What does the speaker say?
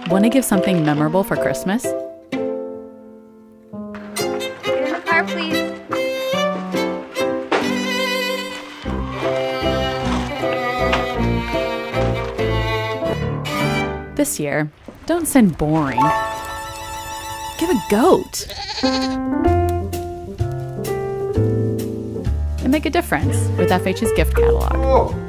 Want to give something memorable for Christmas? Get in the car, please. This year, don't send boring. Give a goat. And make a difference with FH's gift catalog.